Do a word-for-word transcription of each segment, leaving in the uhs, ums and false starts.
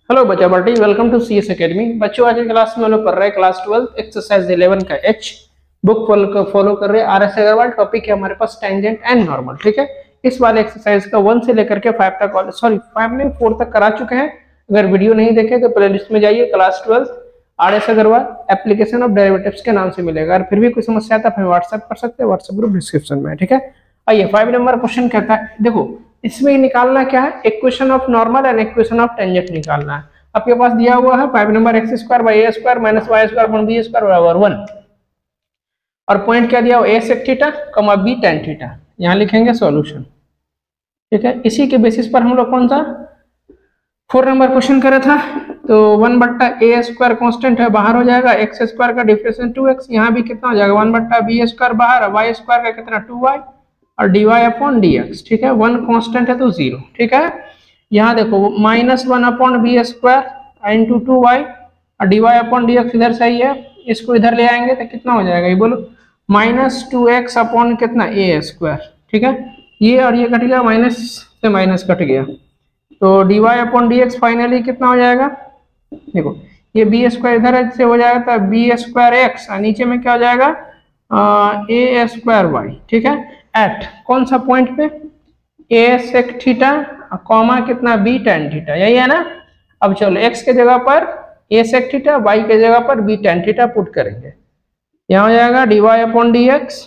Hello बच्चा बटी, welcome to CS academy. बच्चों आज की क्लास में हम लोग पढ़ रहे हैं क्लास ट्वेल्थ एक्सरसाइज इलेवन का एच बुक फॉलो फॉलो कर रहे हैं आर एस अग्रवाल। टॉपिक है हमारे पास टेंजेंट एंड नॉर्मल। ठीक है, इस वाले एक्सरसाइज का वन से लेकर के फाइव तक, सॉरी फाइव नहीं फोर तक करा चुके हैं। अगर वीडियो नहीं देखे तो प्ले लिस्ट में जाइए, class twelfth R S Agarwal application of derivatives के नाम से मिलेगा। अगर फिर भी कोई समस्या आता है तो व्हाट्सएप कर सकते हैं, व्हाट्सएप ग्रुप डिस्क्रिप्शन में। ठीक है, आइए फाइव नंबर क्वेश्चन कहता है, देखो इसमें निकालना क्या है, equation of normal and equation of tangent निकालना है। आपके पास दिया हुआ है five number X square by A square minus Y square upon B square बराबर वन, और पॉइंट क्या दिया हुआ A sec theta comma B tan theta. यहाँ लिखेंगे सॉल्यूशन। ठीक है, इसी के बेसिस पर हम लोग कौन सा फोर नंबर क्वेश्चन करा था। तो वन बट्टा ए स्क्वायर कॉन्स्टेंट है, बाहर हो जाएगा। एक्स स्क्वायर का डिफरेंस टू एक्स, यहाँ भी कितना हो जाएगा वन बट्टा बी स्क्वायर बाहर, वाई स्क्वायर का कितना टू वाई और D Y upon D x. ठीक है, वन कॉन्स्टेंट है तो जीरो। ठीक है, यहाँ देखो minus one upon B square into two Y और D Y upon D x इधर सही है, इसको इधर ले आएंगे तो कितना हो जाएगा, ये बोलो माइनस टू एक्स अपॉन कितना ए स्क्वायर। ठीक है, ये और ये कट गया, माइनस से माइनस कट गया, तो D Y upon D X finally कितना हो जाएगा, देखो ये बी स्क्वायर इधर से हो जाएगा तो बी स्क्वायर एक्स और नीचे में क्या हो जाएगा ए स्क्वायर वाई। ठीक है, एट कौन सा पॉइंट पे ए सेक थीटा कॉमा कितना बी टेन थीटा, यही है ना। अब चलो x के जगह पर ए सेक थीटा, y के जगह पर बी टेन थीटा पुट करेंगे। यहाँ हो जाएगा D Y upon D x,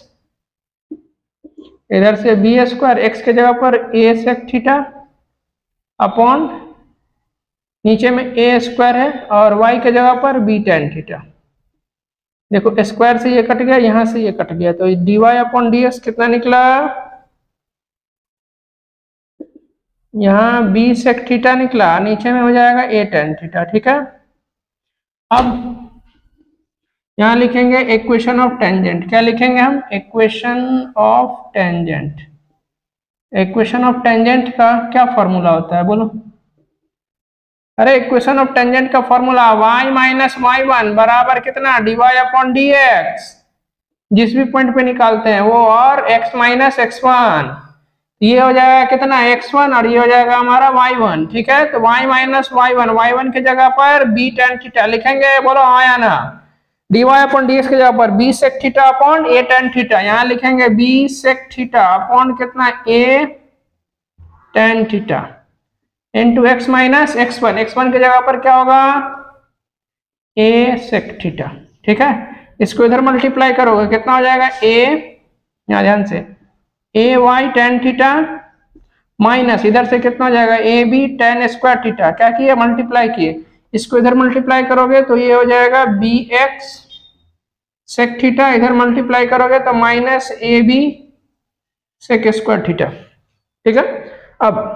इधर से बी स्क्वायर, एक्स के जगह पर ए सेक थीटा अपॉन नीचे में ए स्क्वायर है और y के जगह पर बी टेन थीटा। देखो स्क्वायर से ये कट गया, यहाँ से ये कट गया, तो D Y upon D x कितना निकला, यहाँ बी सेक थीटा निकला, नीचे में हो जाएगा ए टेन थीटा। ठीक है, अब यहाँ लिखेंगे इक्वेशन ऑफ टेंजेंट। क्या लिखेंगे हम, equation of tangent. Equation of tangent का क्या फॉर्मूला होता है बोलो। अरे इक्वेशन ऑफ टेंजेंट का formula y minus Y one बराबर कितना D Y upon D x, जिस भी पॉइंट पे निकालते हैं वो, और x माइनस एक्स वन, ये हो जाएगा कितना एक्स वन और ये हो जाएगा हमारा वाई वन। ठीक है, तो y minus Y one, Y one के जगह पर बी टेन थीटा लिखेंगे, बोलो हाँ या ना। D Y upon D X के जगह पर B sec theta upon A tan theta, यहाँ लिखेंगे बी सेक थीटा अपॉन कितना A tan theta into x minus x one, x one के जगह पर क्या होगा ए सेक थीटा। ठीक है, इसको इधर मल्टीप्लाई करोगे कितना हो जाएगा ए, यहाँ ध्यान से A Y tan theta minus इधर से कितना हो जाएगा A B tan square theta. क्या किए, मल्टीप्लाई किए, इसको इधर मल्टीप्लाई करोगे तो ये हो जाएगा बी एक्स सेक थीटा, इधर मल्टीप्लाई करोगे तो minus A B sec square theta. ठीक है, अब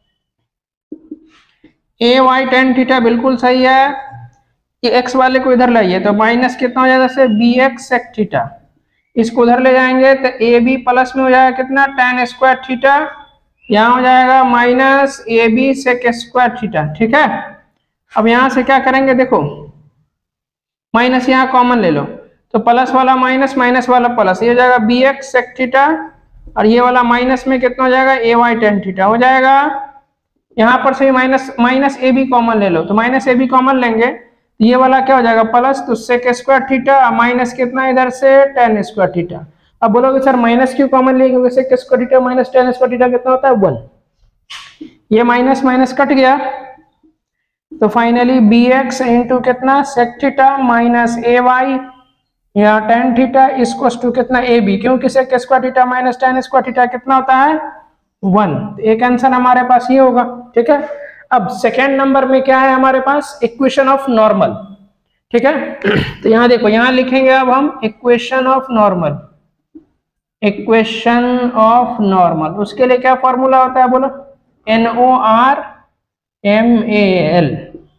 ए वाई टेन थीटा बिल्कुल सही है, ये एक्स वाले को इधर लाइए तो माइनस कितना हो जाएगा से बी एक्स सेक थीटा, इसको उधर ले जाएंगे तो ए बी प्लस में हो जाएगा कितना टेन स्क्वायर थीटा, यहाँ हो जाएगा minus A B sec square theta. ठीक है, अब यहाँ से क्या करेंगे, देखो माइनस यहाँ कॉमन ले लो तो प्लस वाला माइनस, माइनस वाला प्लस, ये हो जाएगा बी एक्स सेक थीटा और ये वाला माइनस में कितना हो जाएगा ए वाई टेन थीटा हो जाएगा। यहाँ पर से minus minus A B common ले लो तो माइनस ए बी कॉमन लेंगे तो ये वाला क्या हो जाएगा प्लस, तो सेक स्क्वायर थीटा माइनस कितना इधर से टेन स्क्वायर थीटा। अब बोलोगे सर माइनस क्यों कॉमन लिए, क्योंकि sec square theta minus tan square theta कितना होता है वन, ये माइनस माइनस कट गया तो फाइनली बी एक्स इंटू कितना sec theta minus A Y या टेन थीटा इसको टू कितना ए बी, क्योंकि sec square theta minus tan square theta कितना होता है वन। एक आंसर हमारे पास ये होगा। ठीक है, अब सेकेंड नंबर में क्या है हमारे पास, इक्वेशन ऑफ नॉर्मल। ठीक है, तो यहाँ देखो यहाँ लिखेंगे अब हम equation of normal. Equation of normal, उसके लिए क्या फॉर्मूला होता है बोलो, N O R M A L.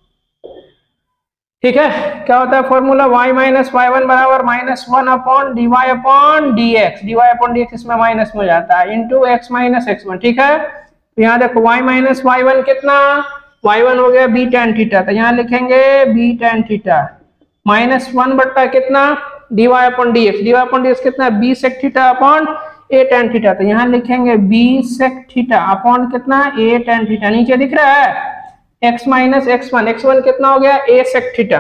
ठीक है, क्या होता है formula, y minus Y one बराबर minus one upon D Y upon D x, D Y upon D X इसमें माइनस में हो जाता है into x minus x one. ठीक है, तो यहाँ देखो y माइनस वाई वन कितना, वाई वन हो गया बी टेन थीटा, तो यहाँ लिखेंगे B tan theta minus one बट्टा कितना D Y upon D x, D Y upon D x कितना B sec theta upon A tan theta, तो यहाँ लिखेंगे बी सेक थीटा अपॉन कितना ए टेन थीटा, नीचे दिख रहा है x minus x one, x one कितना हो गया a sec थीटा,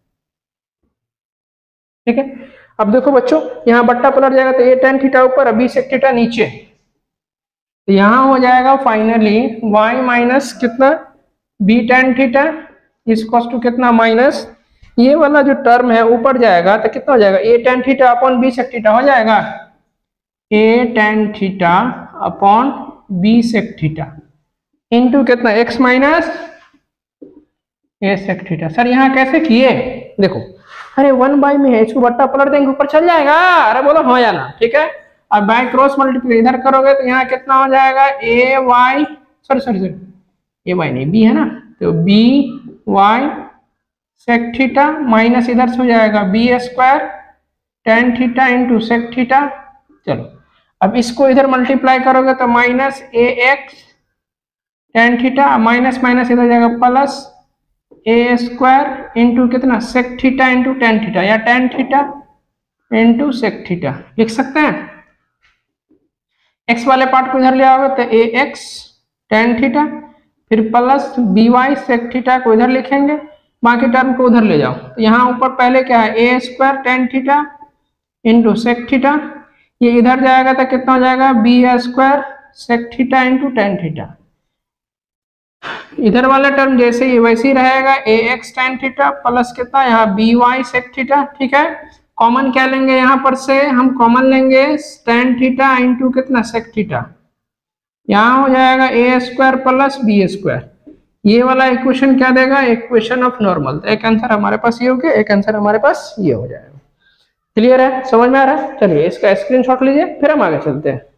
ठीक है। अब देखो बच्चों यहाँ बट्टा पलट जाएगा तो a tan थीटा ऊपर, b sec थीटा नीचे, तो यहाँ हो जाएगा फाइनली y माइनस कितना b tan theta equals to कितना माइनस ये वाला जो टर्म है ऊपर जाएगा तो कितना हो जाएगा a tan theta upon b sec theta हो जाएगा, a tan theta upon b sec theta into कितना x minus a sec theta. Sir यहाँ कैसे किए, देखो अरे वन बाई में है, इसको बट्टा पलट देंगे ऊपर चल जाएगा, अरे बोलो हो या ना, ठीक है। अब बाय क्रॉस मल्टीप्लाई इधर करोगे तो यहाँ कितना हो जाएगा A Y sorry sorry sorry A Y नहीं बी है ना, तो B Y sec theta minus इधर से हो जाएगा B square tan theta into sec theta. चलो अब इसको इधर मल्टीप्लाई करोगे तो minus A X tan theta minus minus इधर जाएगा प्लस ए स्क्वायर इंटू कितना sec theta into tan theta या tan theta into sec theta लिख सकते हैं। एक्स वाले पार्ट को इधर ले आओगे तो ए एक्स टेन थीटा फिर plus B Y sec theta को इधर लिखेंगे, बाकी टर्म को उधर ले जाओ तो यहाँ ऊपर पहले क्या है A square tan theta into sec theta, ये इधर जाएगा तो कितना हो जाएगा B square sec theta into tan theta, इधर वाला टर्म जैसे ही वैसे ही रहेगा A X tan theta plus कितना यहाँ बी वाई सेक थीटा, ठीक है। कॉमन क्या लेंगे यहाँ पर से हम कॉमन लेंगे टेन थीटा इंटू कितना सेक थीटा, यहाँ हो जाएगा A square plus B square, ये वाला इक्वेशन क्या देगा इक्वेशन ऑफ नॉर्मल, तो एक आंसर हमारे पास ये हो गया, एक आंसर हमारे पास ये हो जाएगा। क्लियर है, समझ में आ रहा है। चलिए इसका स्क्रीनशॉट लीजिए फिर हम आगे चलते हैं।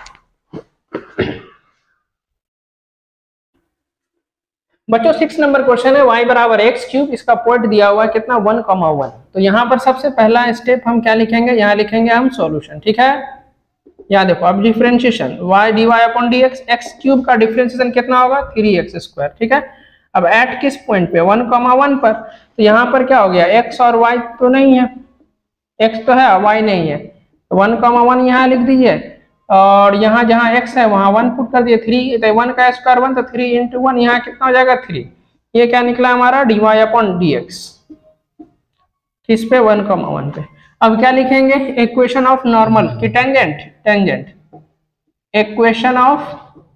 बच्चों सिक्स नंबर क्वेश्चन है y बराबर एक्स क्यूब, इसका पॉइंट दिया हुआ है कितना वन कॉमा वन, तो यहाँ पर सबसे पहला स्टेप हम क्या लिखेंगे, यहाँ लिखेंगे हम सॉल्यूशन, ठीक है। यहाँ देखो अब differentiation y dy upon dx, X cube का डिफरेंशिएशन कितना होगा थ्री एक्स स्क्वायर, ठीक है। अब एट किस पॉइंट पे वन कॉमा वन पर, तो यहाँ पर क्या हो गया x और y तो नहीं है, x तो है y नहीं है, तो वन कॉमा वन यहाँ लिख दीजिए और यहाँ जहाँ x है वहाँ वन पुट कर दिए, थ्री तो वन का स्क्वायर वन तो थ्री इंटू वन यहाँ कितना हो जाएगा थ्री, ये क्या निकला हमारा d Y upon D x, किस पे वन कॉमा वन पे। अब क्या लिखेंगे इक्वेशन ऑफ नॉर्मल की tangent, tangent equation of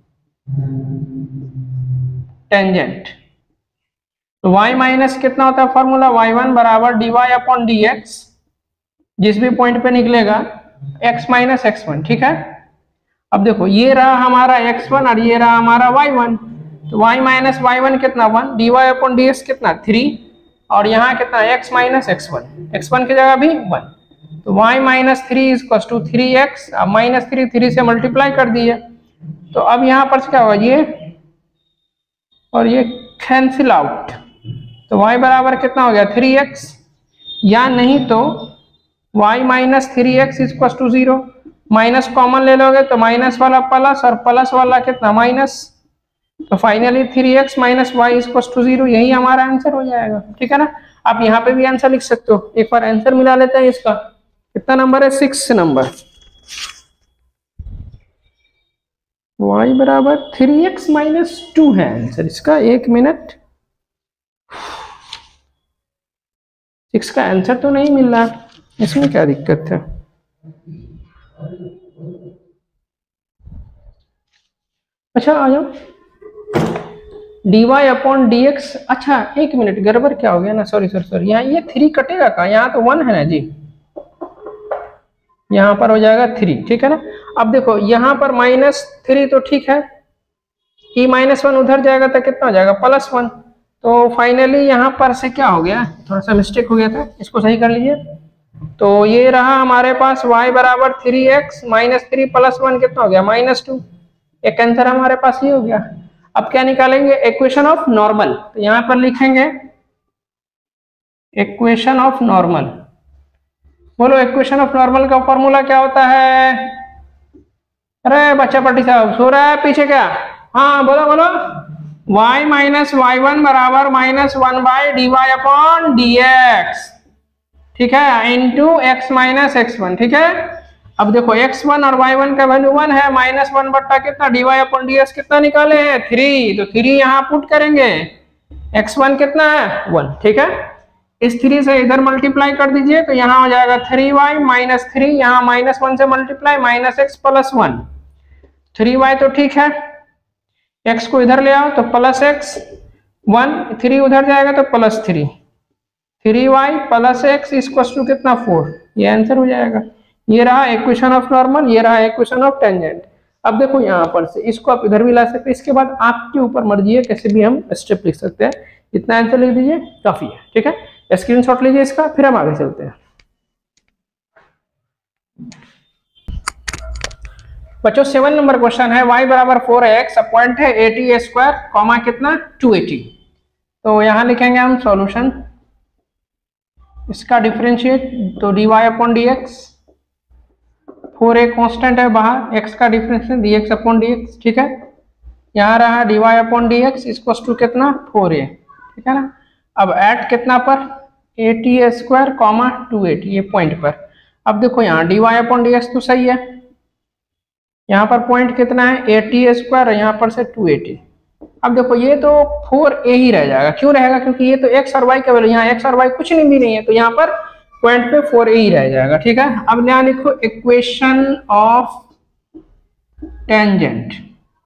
tangent, तो y माइनस कितना होता है फॉर्मूला वाई वन बराबर d Y upon D x, जिस भी पॉइंट पे निकलेगा x माइनस एक्स वन, ठीक है। अब देखो ये रहा हमारा एक्स वन और ये रहा हमारा वाई वन, तो y माइनस वाई वन कितना one, d Y upon D x कितना थ्री और यहाँ कितना x minus x one, x one की जगह भी वन, तो y minus three equal to three x, अब माइनस थ्री थ्री से मल्टीप्लाई कर दिए, तो अब यहाँ पर क्या होगा ये और ये कैंसिल आउट, तो y बराबर कितना हो गया थ्री एक्स, या नहीं तो y minus three x equal to zero, minus common ले लोगे तो माइनस वाला प्लस और प्लस वाला कितना माइनस, तो finally three x minus y equal to zero, यही हमारा आंसर हो जाएगा, ठीक है ना। आप यहाँ पे भी आंसर लिख सकते हो, एक बार आंसर मिला लेते हैं इसका, कितना नंबर है सिक्स नंबर, y बराबर थ्री एक्स माइनस टू है आंसर इसका, एक मिनट सिक्स का आंसर तो नहीं मिल रहा, इसमें क्या दिक्कत है। अच्छा आ जाओ d Y upon D x, अच्छा एक मिनट गड़बड़ क्या हो गया ना, सॉरी सॉरी सॉरी, यहाँ ये थ्री कटेगा का, यहाँ तो वन है ना जी, यहाँ पर हो जाएगा थ्री, ठीक है ना। अब देखो यहाँ पर माइनस थ्री तो ठीक है, ई माइनस वन उधर जाएगा तो कितना हो जाएगा प्लस वन, तो फाइनली यहाँ पर से क्या हो गया, थोड़ा सा मिस्टेक हो गया था, इसको सही कर लीजिए। तो ये रहा हमारे पास y बराबर three x minus three plus one कितना हो गया माइनस टू, एक आंसर हमारे पास ये हो गया। अब क्या निकालेंगे इक्वेशन ऑफ नॉर्मल, तो यहाँ पर लिखेंगे इक्वेशन ऑफ नॉर्मल, बोलो इक्वेशन ऑफ नॉर्मल का फॉर्मूला क्या होता है, अरे बच्चा पट्टी साहब सो रहा है पीछे क्या, हाँ बोलो बोलो, y माइनस वाई वन बराबर minus one by d Y upon D x, ठीक है, into x minus x one, ठीक है। अब देखो एक्स वन और वाई वन का वैल्यू वन है, माइनस वन बट्टा कितना D Y upon D x कितना निकाले हैं थ्री, तो थ्री यहाँ पुट करेंगे एक्स वन कितना है वन, ठीक है। इस थ्री से इधर मल्टीप्लाई कर दीजिए तो यहाँ हो जाएगा थ्री वाई माइनस थ्री, यहाँ माइनस वन से multiply minus x plus one, three y तो ठीक है, एक्स को इधर ले आओ तो प्लस एक्स, वन थ्री उधर जाएगा तो plus three, three y plus x equal to कितना फोर, ये आंसर हो जाएगा। ये रहा इक्वेशन ऑफ नॉर्मल, ये रहा इक्वेशन ऑफ टेंजेंट। अब देखो यहाँ पर से इसको आप इधर भी ला सकते हैं, इसके बाद आपके ऊपर मर्जी है कैसे भी हम स्टेप लिख सकते हैं। इतना आंसर लिख दीजिए काफी है, ठीक है। स्क्रीनशॉट लीजिए इसका, फिर हम आगे चलते हैं। बच्चों सेवन नंबर क्वेश्चन है y बराबर फोर एक्स, पॉइंट है एटी स्क्वायर कॉमा कितना टू एटी। तो यहाँ लिखेंगे हम सॉल्यूशन, इसका डिफरेंशिएट तो dy upon D x, four a constant है बाहर, x का differentiate d x upon D x, ठीक है। यहाँ रहा dy upon D x equal to कितना फोर ए, ठीक है ना। अब एट कितना पर a t square comma two eighty, ये पॉइंट पर। अब देखो यहाँ dy अपॉन डी एक्स तो सही है, यहाँ पर पॉइंट कितना है एटी स्क्वायर, यहाँ पर से टू एटी। अब देखो ये तो फोर ए ही रह जाएगा, क्यों रहेगा, क्योंकि ये तो x और y का वैल्यू, यहाँ x और y कुछ नहीं भी नहीं है, तो यहाँ पर पॉइंट पे फोर ए ही रह जाएगा, ठीक है। अब यहाँ लिखो इक्वेशन ऑफ टेंजेंट,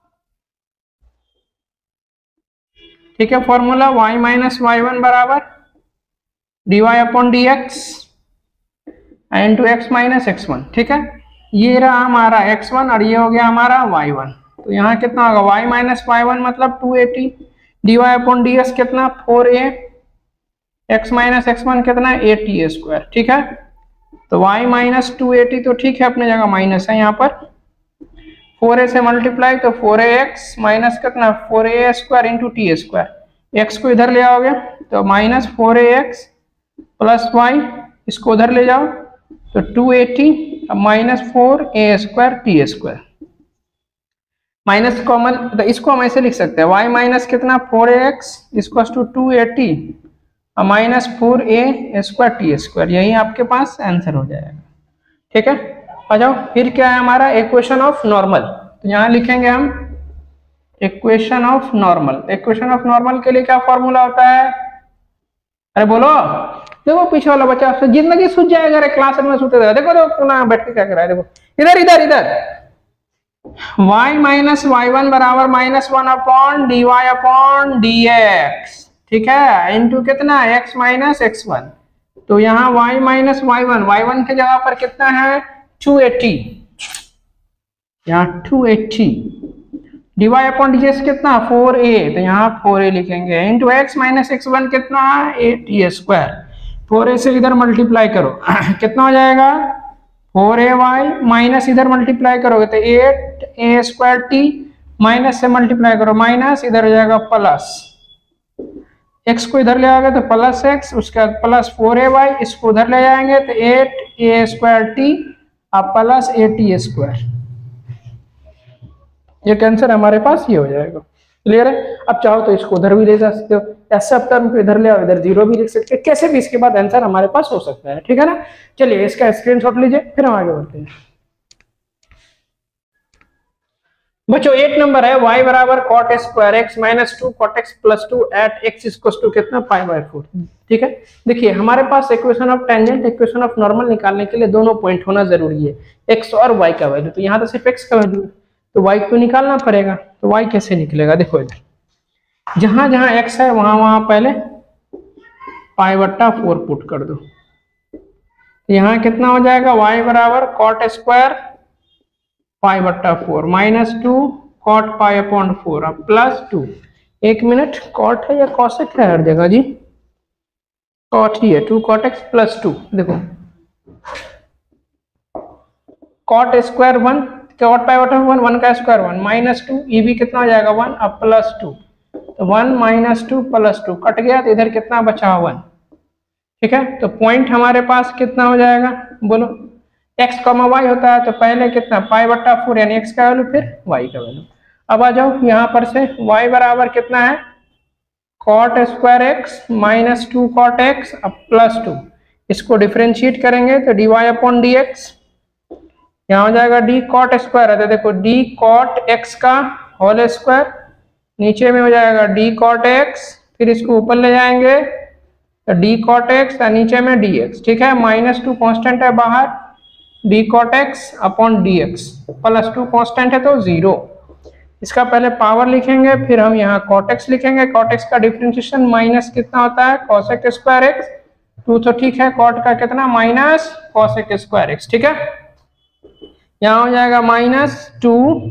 ठीक है। Formula y minus Y one बराबर d Y upon D x into x minus x one, ठीक है। ये रहा हमारा एक्स वन और ये हो गया हमारा वाई वन। तो यहाँ कितना होगा y माइनस वाई वन मतलब two a t, d Y upon D x कितना four a, x minus x one कितना एटी स्क्वायर, ठीक है। तो y माइनस टू एटी तो ठीक है अपने जगह माइनस है, यहाँ पर फोर ए से मल्टीप्लाई तो फोर ए एक्स माइनस कितना four a square into t square, x को इधर ले आओगे तो minus four a x plus y, इसको उधर ले जाओ तो two a t minus four a square t square, minus common तो इसको हम ऐसे लिख सकते हैं y माइनस कितना four a x equal to two a t minus four a square t square, यही आपके पास आंसर हो जाएगा, ठीक है। आ जाओ फिर क्या है हमारा इक्वेशन ऑफ नॉर्मल, तो यहाँ लिखेंगे हम equation of normal. Equation of normal के लिए क्या फॉर्मूला होता है, अरे बोलो, देखो पीछे वाला बच्चा आपसे जिंदगी सूझ जाएगा, अरे क्लास में सूते थे, देखो देखो पुनः बैठ के क्या कर रहा है, देखो इधर इधर इधर y माइनस वाई वन बराबर minus one upon D Y upon D x, ठीक है, इंटू कितना x माइनस एक्स वन। तो यहाँ y minus Y one, Y one के जगह पर कितना है टू एटी, यहाँ two a t, d Y upon D x कितना फोर ए, तो यहाँ फोर ए लिखेंगे, into x minus x one कितना एटी स्क्वायर, फोर ए से इधर मल्टीप्लाई करो कितना हो जाएगा फोर ए वाई, माइनस इधर मल्टीप्लाई करोगे तो eight a square t, minus से मल्टीप्लाई करो माइनस, इधर हो जाएगा प्लस, एक्स को इधर ले आओगे तो प्लस एक्स, उसके बाद प्लस फोर ए वाई, इसको उधर ले जाएंगे तो एट ए स्क्वायर टी और प्लस ए टी स्क्वायर, ये आंसर हमारे पास ये हो जाएगा। क्लियर है। अब चाहो तो इसको उधर भी ले जा सकते हो, या सब टर्म को इधर ले आओ, इधर जीरो भी लिख सकते हैं, कैसे भी इसके बाद आंसर हमारे पास हो सकता है, ठीक है ना। चलिए इसका स्क्रीनशॉट लीजिए, फिर हम आगे बढ़ते हैं। बच्चों एट नंबर है y बराबर cot square x minus two cot x plus two at x equal to कितना पाई बाय फोर, ठीक है। देखिए हमारे पास equation of tangent equation of normal निकालने के लिए दोनों पॉइंट होना जरूरी है, x और y का वैल्यू। तो यहाँ तो सिर्फ x का वैल्यू है, तो y को निकालना पड़ेगा। तो y कैसे निकलेगा, देखो इधर जहां जहां x है वहां वहां पहले पाई बट्टा फोर पुट कर दो, यहाँ कितना हो जाएगा y बराबर कॉट स्क्वायर पाई बट्टा four minus two cot pi upon four अब प्लस टू, एक मिनट कॉट है या कॉसेक है हर जगह जी, कॉट ही है, two cot x plus two, देखो cot square one, cot pi बटा वन, वन का स्क्वायर वन माइनस टू, ई भी कितना हो जाएगा वन अब प्लस टू, तो one minus two plus two cut गया, तो इधर कितना बचा वन, ठीक है। तो पॉइंट हमारे पास कितना हो जाएगा बोलो, x कॉमा वाई होता है तो पहले कितना पाई बट्टा फोर यानी x का वैल्यू फिर y का वैल्यू। अब आ जाओ यहाँ पर से y बराबर कितना है cot square x minus two cot x अब प्लस टू, इसको डिफरेंशिएट करेंगे तो D Y upon D x, यहाँ हो जाएगा डी कॉट स्क्वायर है तो देखो डी कॉट एक्स का होल स्क्वायर, नीचे में हो जाएगा डी कॉट एक्स फिर इसको ऊपर ले जाएंगे तो डी कॉट एक्स और नीचे में डी एक्स, ठीक है। माइनस टू कॉन्स्टेंट है बाहर, d cot x upon D x, plus two constant है तो जीरो। इसका पहले पावर लिखेंगे, फिर हम यहाँ कॉट एक्स लिखेंगे। कॉट एक्स का डिफरेंशिएशन माइनस कितना होता है, कॉसेक स्क्वायर एक्स, टू तो ठीक है, कॉट का कितना माइनस कॉसेक स्क्वायर एक्स, ठीक है। यहाँ हो जाएगा minus two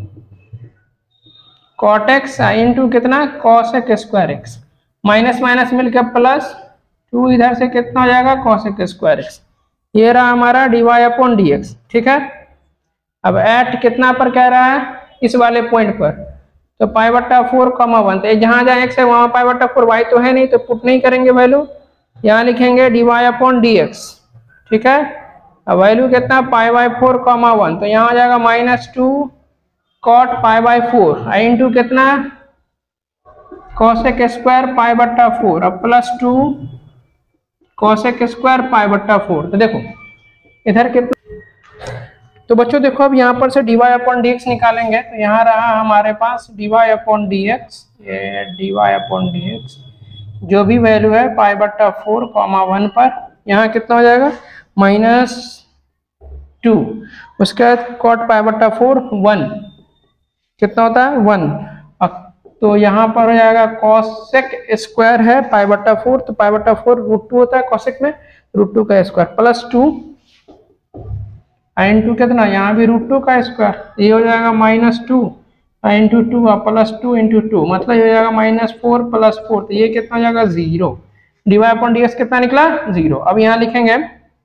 cot x into कितना cosec square x, minus minus मिलकर प्लस टू, इधर से कितना हो जाएगा कॉसेक स्क्वायर एक्स। ये रहा हमारा d Y upon D x, ठीक है। अब एट कितना पर कह रहा है, इस वाले पॉइंट पर, तो पाई बट्टा फोर कॉमा वन, तो जहां जहां एक्स है वहां पाई बट्टा फोर, वाई तो है नहीं तो पुट नहीं करेंगे वैल्यू, यहाँ लिखेंगे d Y upon D x, ठीक है। अब वैल्यू कितना pi by four comma one, तो यहाँ आ जाएगा minus two cot pi by four into कितना कॉसेक स्क्वायर पाई बट्टा फोर, अब plus two cosec square pi बट्टा फोर। तो देखो इधर कितना, तो बच्चों देखो अब यहाँ पर से d Y upon D x निकालेंगे, तो यहाँ रहा हमारे पास d Y upon D x, ये d Y upon D x जो भी वैल्यू है पाई बट्टा फोर कॉमा वन पर, यहाँ कितना हो जाएगा माइनस टू, उसके बाद कॉट पाई बट्टा फोर वन, कितना होता है वन। अब तो यहाँ पर हो जाएगा कॉसेक स्क्वायर है पाई बट्टा फोर, तो पाई बट्टा फोर रूट टू होता है कॉसेक में, रूट टू का स्क्वायर प्लस टू इंटू कितना यहाँ भी रूट टू का स्क्वायर, ये हो जाएगा minus two into two plus two into two, मतलब ये हो जाएगा माइनस फोर प्लस फोर, तो ये कितना हो जाएगा zero. D Y upon D x कितना निकला जीरो। अब यहाँ लिखेंगे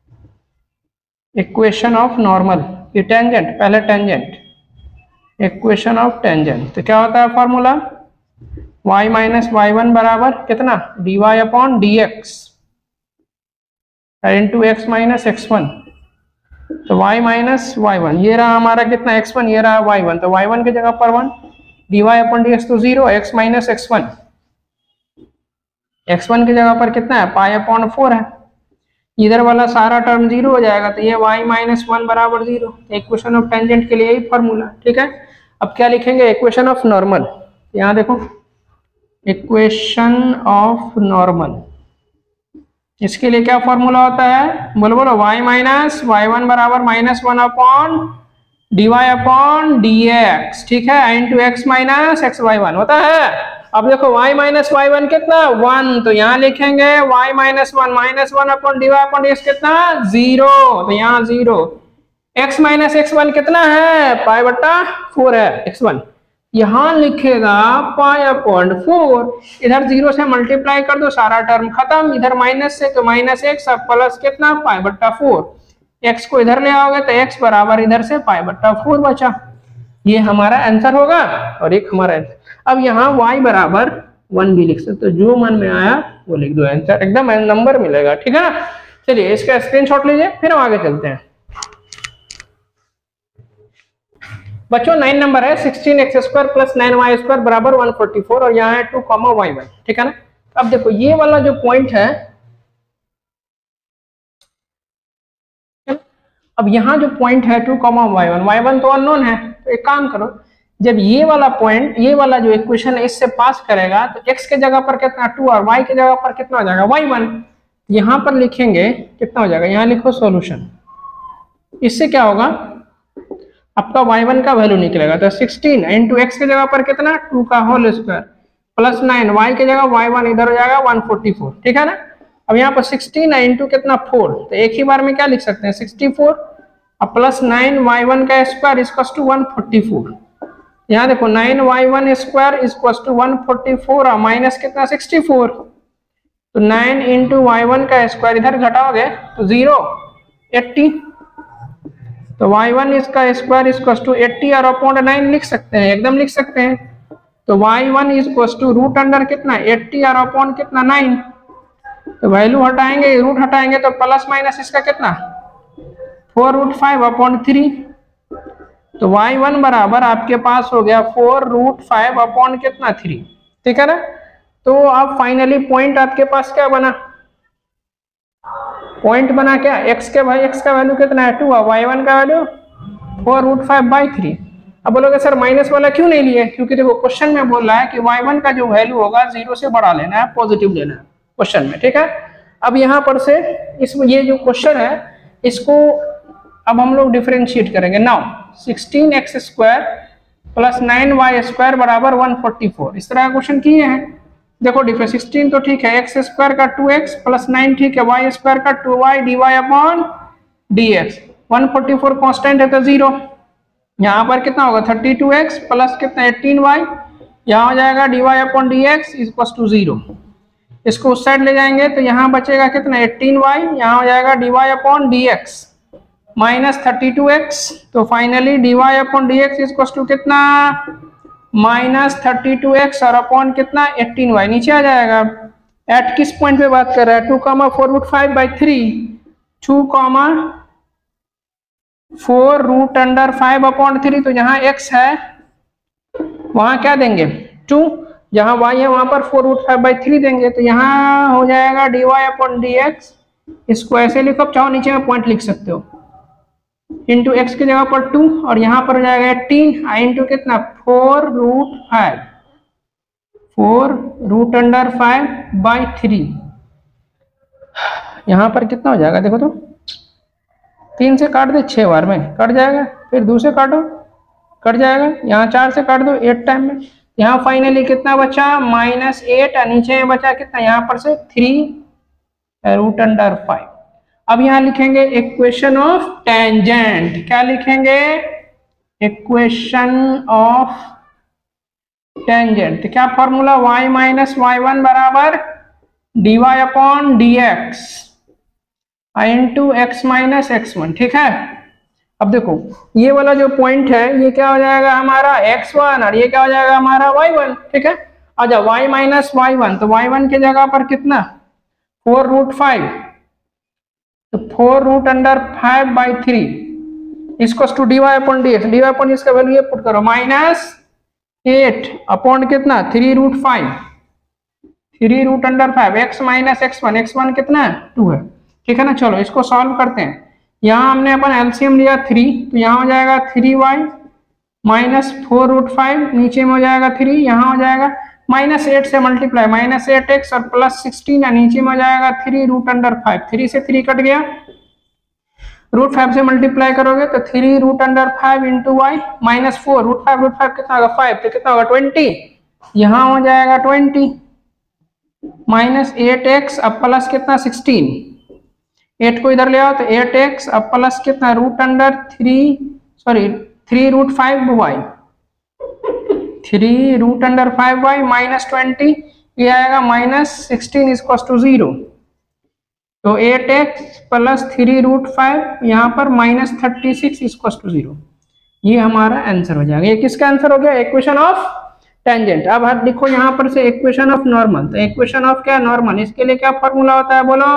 इक्वेशन ऑफ नॉर्मल, ये टेंजेंट, पहले टेंजेंट, इक्वेशन ऑफ टेंजेंट, तो क्या होता है formula y minus Y one बराबर कितना D Y upon D x into x minus x one, तो y माइनस वाई वन, ये रहा हमारा कितना एक्स वन, ये रहा वाई वन, तो वाई वन की जगह पर one, d Y upon D x तो zero, x minus x one, x one की जगह पर कितना है पाई अपॉन फोर है, इधर वाला सारा टर्म जीरो हो जाएगा, तो ये y माइनस वन बराबर जीरो। इक्वेशन ऑफ टेंजेंट के लिए यही फॉर्मूला, ठीक है। अब क्या लिखेंगे इक्वेशन ऑफ नॉर्मल, यहाँ देखो इक्वेशन ऑफ नॉर्मल, इसके लिए क्या फॉर्मूला होता है बोलो बोलो, y माइनस वाई वन बराबर minus one upon D Y upon D x, ठीक है, into x minus x y one होता है। अब देखो y माइनस वाई वन कितना वन, तो यहाँ लिखेंगे y minus one minus one upon D Y upon D x कितना जीरो, तो यहाँ zero, x minus x one कितना है पाई बट्टा फोर है एक्स वन, यहाँ लिखेगा पाई अपॉन फोर, इधर जीरो से मल्टीप्लाई कर दो सारा टर्म खत्म, इधर माइनस से तो माइनस एक्स प्लस कितना पाई बट्टा फोर, एक्स को इधर ले आओगे तो एक्स बराबर इधर से पाई बट्टा फोर बचा, ये हमारा आंसर होगा और एक हमारा आंसर। अब यहाँ y बराबर वन भी लिख सकते हो, जो मन में आया वो लिख दो, आंसर एकदम नंबर मिलेगा, ठीक है ना। चलिए इसका स्क्रीनशॉट लीजिए, फिर हम आगे चलते हैं। बच्चों नाइन नंबर है sixteen x square plus nine y square बराबर वन फोर्टी फोर, और यहाँ है टू कॉमा वाई वन, ठीक है ना। अब देखो ये वाला जो पॉइंट है, अब यहाँ जो पॉइंट है two comma y one, Y one तो अननोन है, तो एक काम करो, जब ये वाला पॉइंट, ये वाला जो इक्वेशन है इससे पास करेगा तो x के जगह पर कितना टू और y के जगह पर कितना हो जाएगा वाई वन, यहाँ पर लिखेंगे कितना हो जाएगा, यहाँ लिखो सॉल्यूशन, इससे क्या होगा आपका वाई वन का वैल्यू निकलेगा, तो सिक्सटीन इंटू एक्स के जगह पर कितना टू का whole square plus nine, y के जगह वाई वन इधर हो जाएगा वन फोर्टी फोर, ठीक है ना। अब यहाँ पर सिक्सटीन इंटू कितना फोर, तो एक ही बार में क्या लिख सकते हैं सिक्सटी फोर, अब प्लस नाइन वाई वन का square equals to one forty four, यहाँ देखो nine y one square equals to one forty four और माइनस कितना सिक्सटी फोर, तो नाइन इंटू वाई वन का स्क्वायर इधर घटाओगे तो जीरो एट्टी, तो वाई वन इसका स्क्वायर इक्वल्स टू एट्टी और अपॉन नाइन लिख सकते हैं, एकदम लिख सकते हैं, तो y one equals to root under कितना एट्टी और अपॉन कितना नाइन, तो वैल्यू हटाएंगे रूट हटाएंगे तो प्लस माइनस इसका कितना four root five upon three, तो वाई वन बराबर आपके पास हो गया फोर रूट फाइव अपॉन कितना थ्री, ठीक है ना। तो अब फाइनली पॉइंट आपके पास क्या बना, पॉइंट बना क्या x के भाई, x का वैल्यू कितना है टू और वाई वन का value four root five by three, अब बोलोगे सर माइनस वाला क्यों नहीं लिए, क्योंकि देखो क्वेश्चन में बोल रहा है कि वाई वन का जो वैल्यू होगा जीरो से बड़ा लेना है, पॉजिटिव लेना है क्वेश्चन में, ठीक है। अब यहाँ पर से इस ये जो क्वेश्चन है इसको अब हम लोग डिफरेंशिएट करेंगे। Now sixteen x square plus nine y square बराबर वन फोर्टी फोर, इस तरह का क्वेश्चन किए हैं। देखो डिफरेंस सिक्सटीन तो ठीक है, एक्स स्क्वायर का टू एक्स प्लस नाइन ठीक है, वाई स्क्वायर का two y d Y upon D x, one forty four constant है तो जीरो, यहाँ पर कितना होगा थर्टी टू एक्स प्लस कितना एटीन वाई, यहाँ हो जाएगा D Y upon D x equal to zero. इसको उस साइड ले जाएंगे तो यहाँ बचेगा कितना एटीन वाई, यहाँ हो जाएगा D Y upon D x minus thirty two x, तो finally d Y upon D x equal to कितना माइनस थर्टी टू एक्स और अपॉन कितना एटीन वाई, नीचे आ जाएगा। एट किस पॉइंट पे बात कर रहा है, two comma four root five by three, two comma four root under five upon three, तो जहाँ x है वहां क्या देंगे टू, जहाँ y है वहां पर four root five by three देंगे, तो यहाँ हो जाएगा D Y upon D x, इसको ऐसे लिखो, चाहो नीचे में पॉइंट लिख सकते हो, इंटू एक्स की जगह पर टू और यहाँ पर हो जाएगा एटीन आई इंटू कितना four root five, four root under five by three, यहाँ पर कितना हो जाएगा देखो तो, तीन से काट दे छह बार में कट जाएगा, फिर दूसरे काटो कट जाएगा, यहाँ चार से काट दो एट टाइम में, यहाँ फाइनली कितना बचा माइनस एट, नीचे में बचा कितना यहाँ पर से थ्री रूट अंडर फाइव। अब यहाँ लिखेंगे इक्वेशन ऑफ टेंजेंट, क्या लिखेंगे इक्वेशन ऑफ टेंजेंट, तो क्या formula y minus Y one बराबर d Y upon D x i into x minus x one, ठीक है। अब देखो ये वाला जो पॉइंट है ये क्या हो जाएगा हमारा एक्स वन और ये क्या हो जाएगा हमारा वाई वन, ठीक है। अच्छा y माइनस वाई वन, तो वाई वन की जगह पर कितना फोर रूट फाइव, तो four root under five by three इसको to d Y upon D x, D Y upon इसका वैल्यू ये पुट करो माइनस एट अपॉन कितना three root five, three root under five x minus x one, x one कितना है to है, ठीक है ना। चलो इसको सॉल्व करते हैं, यहाँ हमने अपन एलसीएम लिया थ्री, तो यहाँ हो जाएगा three y minus four root five, नीचे में हो जाएगा थ्री, यहाँ हो जाएगा माइनस एट से मल्टीप्लाई माइनस एट एक्स और प्लस सिक्सटीन, नीचे में हो जाएगा three root under five, three से थ्री कट गया, रूट फाइव से मल्टीप्लाई करोगे तो three root under five into y minus four, root five root five कितना होगा फाइव, तो कितना होगा ट्वेंटी, यहाँ हो जाएगा ट्वेंटी माइनस एट एक्स अब प्लस कितना सिक्सटीन, एट को इधर ले आओ तो एट एक्स अब प्लस कितना root under three sorry three root five y, three root under five y minus twenty, ये आएगा minus sixteen equal to zero, तो eight x plus three root five यहाँ पर minus thirty six equal to zero, ये हमारा answer हो जाएगा। ये किसका आंसर हो गया इक्वेशन ऑफ टेंजेंट। अब आप लिखो यहाँ पर से इक्वेशन ऑफ नॉर्मल, तो इक्वेशन ऑफ क्या नॉर्मल, इसके लिए क्या फॉर्मूला होता है बोलो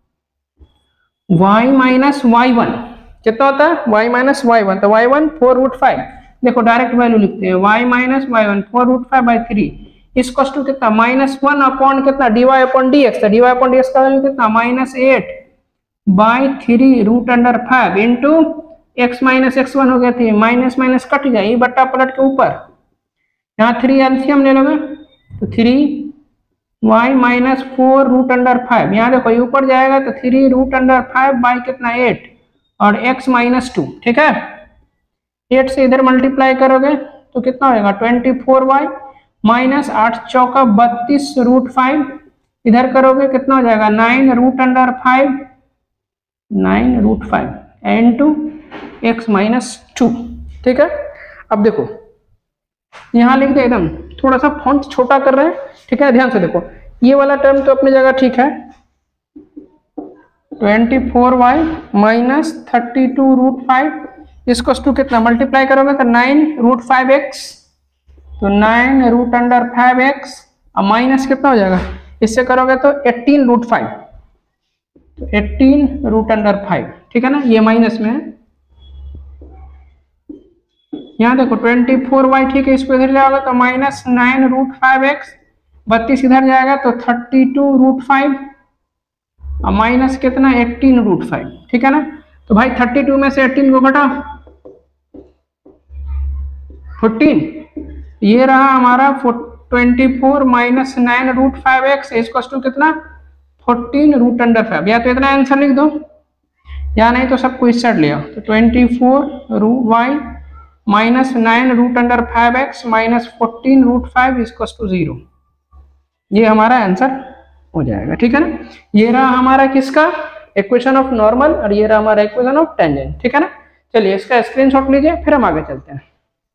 y माइनस वाई वन, कितना होता है y माइनस वाई वन, तो y one four root five, देखो डायरेक्ट वैल्यू लिखते हैं y minus Y one four root five by three इसको टू कितना माइनस वन अपॉन कितना D Y upon D x, D Y upon D x का value कितना minus eight by three root under five into x minus x one हो गया थी, minus minus cut जाए बट्टा पलट के ऊपर, यहाँ थ्री एलसीएम ले लोगे तो three y minus four root under five, यहाँ देखो ये ऊपर जाएगा तो three root under five by कितना एट और एक्स माइनस टू, ठीक है। एट से इधर मल्टीप्लाई करोगे तो कितना होगा ट्वेंटी फोर वाई माइनस आठ चौका बत्तीस रूट फाइव, इधर करोगे कितना हो जाएगा nine root under five, nine root five into x minus two, ठीक है। अब देखो यहाँ लिख दे एकदम थोड़ा सा फॉन्ट छोटा कर रहे हैं, ठीक है, ध्यान से देखो ये वाला टर्म तो अपनी जगह ठीक है, twenty four y minus thirty two root five इसको टू कितना मल्टीप्लाई करोगे तो नाइन रूट फाइव एक्स, तो nine root under five x और माइनस कितना हो जाएगा इससे करोगे तो एटीन रूट फाइव, तो एटीन रूट अंडर फाइव, ठीक है ना, ये माइनस में है। यहाँ देखो ट्वेंटी फोर वाई ठीक है, इसको इधर जाओगे तो minus nine root five x, बत्तीस इधर जाएगा तो थर्टी टू रूट फाइव और माइनस कितना एटीन रूट फाइव, ठीक है ना। तो भाई थर्टी टू में से एटीन को घटाओ फोर्टीन, ये रहा हमारा twenty four minus nine root five x equal to कितना फोर्टीन रूट अंडर फाइव। या तो इतना आंसर लिख दो या नहीं तो सबको इस साइड ले आओ। तो twenty four root y minus nine root under five x minus fourteen root five equal to zero, ये हमारा आंसर हो जाएगा। ठीक है ना, ये रहा हमारा किसका इक्वेशन ऑफ नॉर्मल और ये रहा हमारा इक्वेशन ऑफ टेंजेंट। ठीक है ना, चलिए इसका स्क्रीनशॉट लीजिए फिर हम आगे चलते हैं।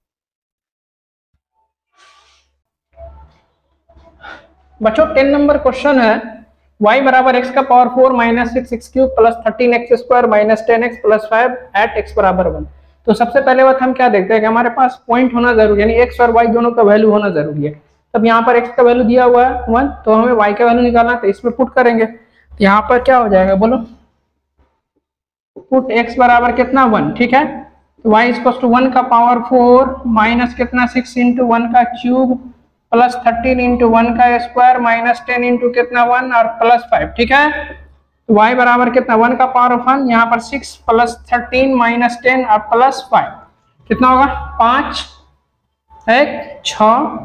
बच्चों टेन नंबर क्वेश्चन है y बराबर x का power four minus six x cube plus thirteen x square minus ten x plus five at x बराबर वन। तो सबसे पहले बात हम क्या देखते हैं कि हमारे पास पॉइंट होना जरूरी है, यानी x और y दोनों का वैल्यू होना जरूरी है। तब यहाँ पर x का वैल्यू दिया हुआ है वन, तो हमें y का वैल्यू निकालना है, तो इसमें पुट करेंगे। यहाँ पर क्या हो जाएगा बोलो, पुट x बराबर कितना वन। ठीक है, तो y इक्वल टू वन का पावर फोर माइनस कितना सिक्स इंटू वन का cube plus thirteen into one का स्क्वायर माइनस टेन इंटू कितना वन और प्लस फाइव। ठीक है, तो y बराबर कितना वन का पावर ऑफ वन, यहाँ पर six plus thirteen minus ten और प्लस फाइव कितना होगा पाँच एक छ,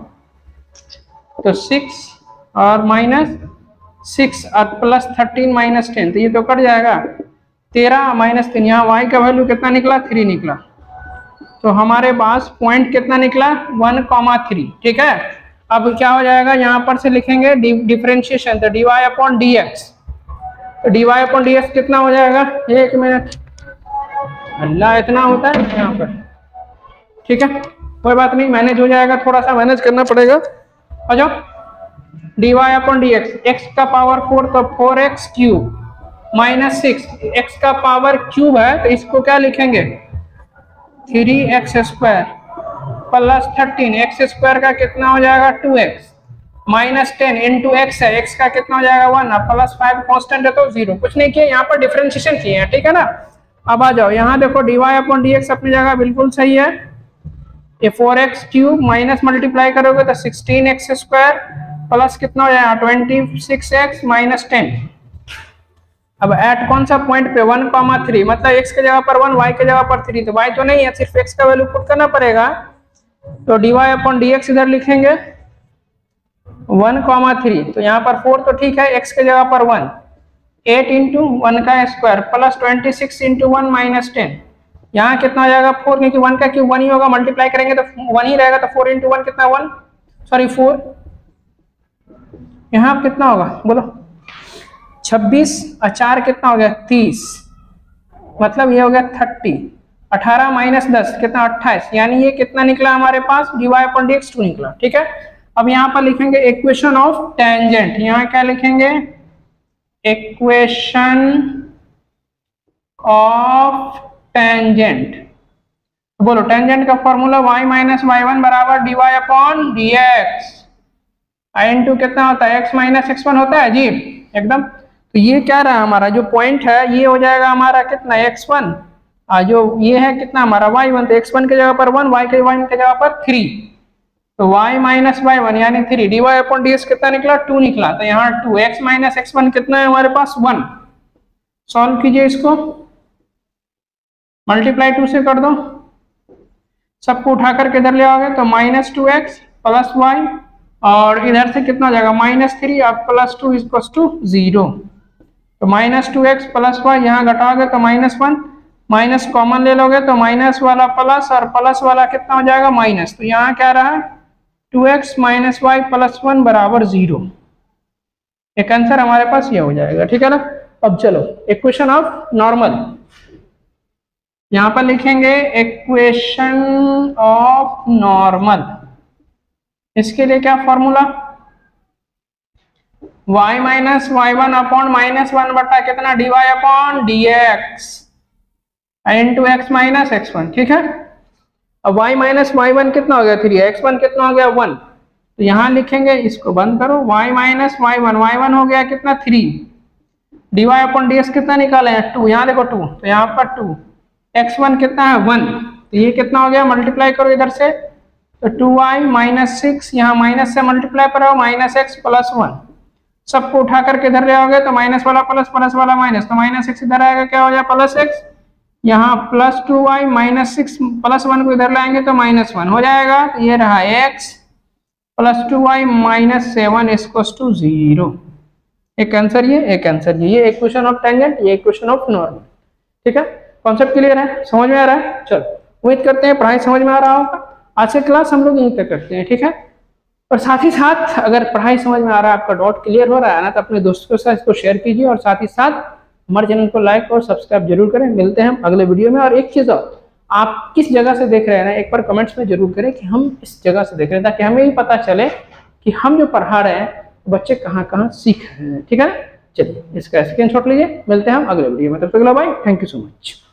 तो सिक्स और माइनस सिक्स और प्लस थर्टीन माइनस टेन, तो ये तो कट जाएगा तेरह माइनस तीन, यहाँ y का वैल्यू कितना निकला थ्री निकला। तो हमारे पास पॉइंट कितना निकला वन कॉमा थ्री। ठीक है, अब क्या हो जाएगा यहाँ पर से लिखेंगे डिफरेंशिएशन, तो D Y upon D x, तो D Y upon D x कितना हो जाएगा, एक मिनट अल्लाह इतना होता है यहाँ पर। ठीक है, कोई बात नहीं, मैनेज हो जाएगा, थोड़ा सा मैनेज करना पड़ेगा। आ जाओ, d Y upon D x, x का पावर फोर तो four x cube minus six, x का पावर क्यूब है तो इसको क्या लिखेंगे three x square plus thirteen, x square का कितना हो जाएगा two x minus ten into x है, एक्स का कितना हो जाएगा वन प्लस फाइव कॉन्स्टेंट है तो जीरो, कुछ नहीं किया, यहाँ पर डिफरेंशिएशन किए हैं। ठीक है ना, अब आ जाओ यहाँ देखो d Y upon D x अपनी जगह बिल्कुल सही है। ये four x cube minus multiply करोगे तो सिक्सटीन एक्स स्क्वायर प्लस कितना हो जाएगा twenty six x minus ten. अब एट कौन सा पॉइंट पे वन कॉमा थ्री, मतलब एक्स के जगह पर वन वाई के जगह पर थ्री, तो वाई तो नहीं है, सिर्फ एक्स का वैल्यू पुट करना पड़ेगा। तो D Y upon D x इधर लिखेंगे वन कॉमा थ्री, तो यहाँ पर फोर तो ठीक है, एक्स के जगह पर वन, एट इंटू वन का square plus twenty six into one minus ten, यहाँ कितना हो जाएगा फोर, क्योंकि वन का क्यूब वन ही होगा, मल्टीप्लाई करेंगे तो वन ही रहेगा, तो फोर इंटू वन कितना वन सॉरी फोर, यहाँ कितना होगा बोलो छब्बीस और चार कितना हो गया तीस, मतलब ये हो गया थर्टी, अठारह माइनस दस कितना अट्ठाईस, यानी ये कितना निकला हमारे पास d Y upon D x two निकला। ठीक है, अब यहाँ पर लिखेंगे इक्वेशन ऑफ टेंजेंट, यहाँ क्या लिखेंगे इक्वेशन ऑफ टेंजेंट, बोलो टेंजेंट का formula y minus Y one बराबर d Y upon D x, i into कितना होता है x माइनस एक्स वन होता है जी एकदम। तो ये क्या रहा हमारा जो पॉइंट है, ये हो जाएगा हमारा कितना एक्स वन, और जो ये है कितना हमारा वाई वन, तो एक्स वन के जगह पर वन, वाई के वन के जगह पर थ्री, तो y माइनस वाई वन यानी three, d Y upon D x कितना निकला टू निकला, तो यहाँ two, x minus x one कितना है हमारे पास वन। सॉल्व कीजिए इसको, मल्टीप्लाई टू से कर दो, सबको उठा करके इधर ले आओगे तो minus two x plus y, और इधर से कितना हो जाएगा माइनस थ्री और plus two equal to zero, तो minus two x plus y, यहाँ घटाओगे तो माइनस वन, माइनस कॉमन ले लोगे तो माइनस वाला प्लस और प्लस वाला कितना हो जाएगा माइनस, तो यहाँ क्या रहा two x minus y plus one बराबर जीरो, एक आंसर हमारे पास ये हो जाएगा। ठीक है ना, अब चलो इक्वेशन ऑफ नॉर्मल, यहाँ पर लिखेंगे इक्वेशन ऑफ नॉर्मल, इसके लिए क्या formula y minus Y one upon minus one बटा कितना D Y upon D x into x minus x one. ठीक है, अब y माइनस वाई वन कितना हो गया थ्री, एक्स वन कितना हो गया वन, तो यहाँ लिखेंगे, इसको बंद करो, y minus Y one, Y one हो गया कितना three, d Y upon D x कितना निकाले हैं टू, यहाँ देखो टू, तो यहाँ पर टू, एक्स वन कितना है वन, तो ये कितना हो गया मल्टीप्लाई करो इधर से, तो टू वाई माइनस सिक्स, यहाँ माइनस से मल्टीप्लाई करो माइनस एक्स प्लस वन, सबको उठा करके इधर ले आओगे तो माइनस वाला प्लस, प्लस वाला माइनस, तो माइनस एक्स इधर आएगा क्या हो जाए प्लस एक्स, यहाँ plus two y minus six, plus one को इधर लाएंगे तो माइनस वन हो जाएगा, तो ये रहा x plus two y minus seven equals to zero. एक आंसर ये, एक आंसर ये, ये इक्वेशन ऑफ टेंजेंट, ये इक्वेशन ऑफ नॉर्मल। ठीक है, कॉन्सेप्ट क्लियर है, समझ में आ रहा है? चलो उम्मीद करते हैं पढ़ाई समझ में आ रहा होगा। आज से क्लास हम लोग यहीं तक करते हैं। ठीक है, और साथ ही साथ अगर पढ़ाई समझ में आ रहा है, आपका डाउट क्लियर हो रहा है ना, तो अपने दोस्तों के साथ इसको शेयर कीजिए और साथ ही साथ हमारे चैनल को लाइक और सब्सक्राइब जरूर करें। मिलते हैं हम अगले वीडियो में। और एक चीज और, आप किस जगह से देख रहे हैं ना, एक बार कमेंट्स में जरूर करें कि हम इस जगह से देख रहे हैं, ताकि हमें भी पता चले कि हम जो पढ़ा रहे हैं बच्चे कहाँ कहाँ सीख रहे हैं। ठीक है, चलिए इसका स्क्रीनशॉट लीजिए। मिलते हैं हम अगले वीडियो में, तब तक के लिए bye, thank you so much.